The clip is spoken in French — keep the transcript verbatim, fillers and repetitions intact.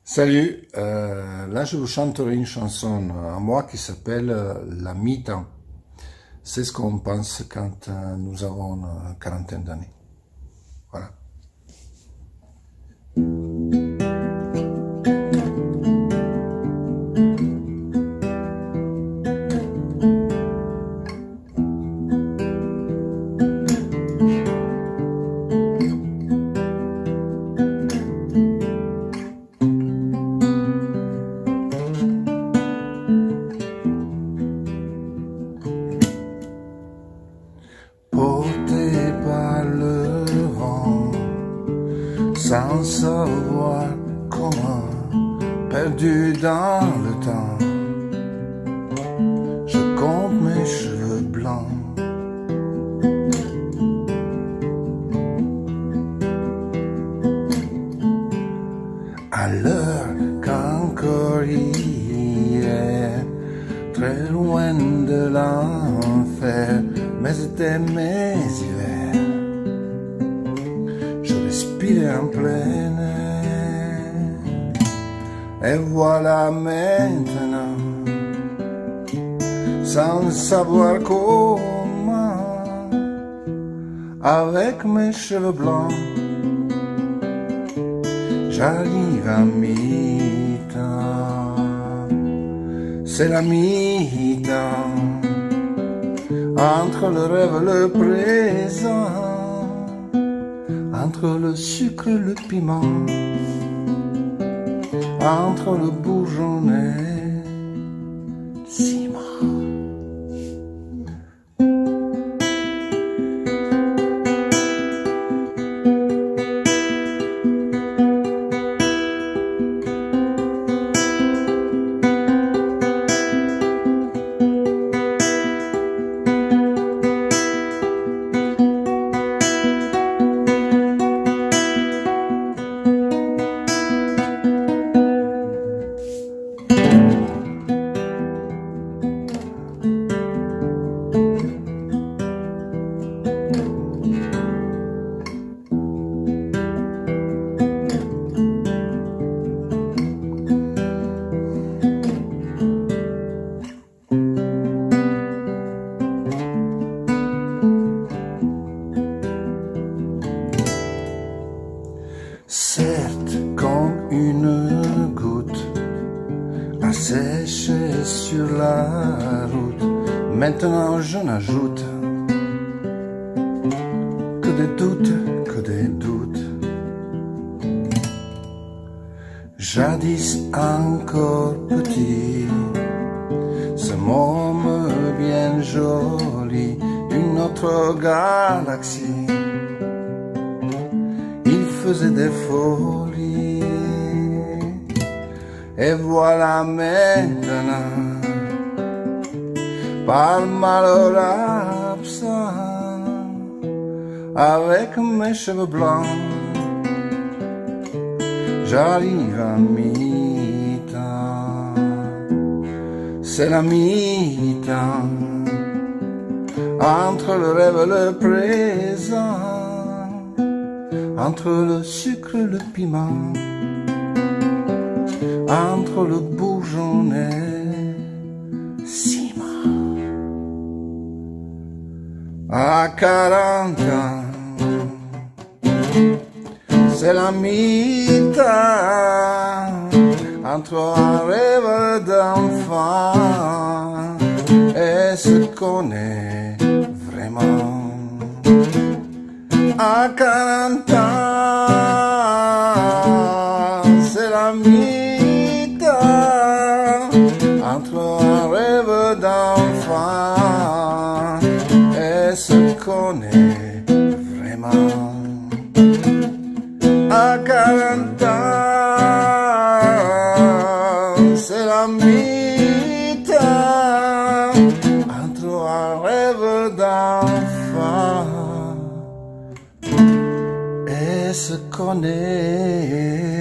Salut, euh, là je vous chanterai une chanson à moi qui s'appelle euh, La mi-temps. C'est ce qu'on pense quand euh, nous avons une quarantaine d'années. Voilà. Porté par le vent, sans savoir comment, perdu dans le temps, je compte mes cheveux blancs. À l'heure qu'encore hier, très loin de l'enfer, mais c'était mes hivers. Je respirais en plein air. Et voilà maintenant, sans savoir comment, avec mes cheveux blancs, j'arrive à mi-temps. C'est la mi-temps entre le rêve et le présent, entre le sucre et le piment, entre le bourgeonnet ciment. Certes, comme une goutte a séché sur la route, maintenant je n'ajoute que des doutes, que des doutes. Jadis encore petit, ce môme bien joli d'une autre galaxie, il faisait des folies. Et voilà maintenant, par malheur absent, avec mes cheveux blancs, j'arrive à mi-temps. C'est la mi-temps entre le rêve et le présent, entre le sucre et le piment, entre le bourgeonnet ciment. À quarante ans, c'est la mi-temps entre un rêve d'enfant et ce qu'on est vraiment. À quarante ans, c'est la mi-temps entre un rêve d'enfant et ce qu'on est vraiment. À quarante ans, c'est la mi-temps entre un rêve d'enfant et ce qu'on est.